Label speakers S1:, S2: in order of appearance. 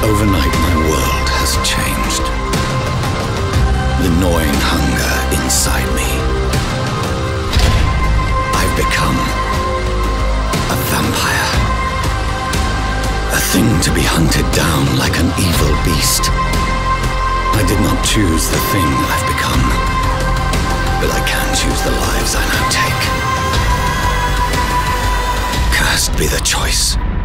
S1: Overnight, my world has changed. The gnawing hunger inside me. I've become a vampire. A thing to be hunted down like an evil beast. I did not choose the thing I've become, but I can choose the lives I now take. Cursed be the choice.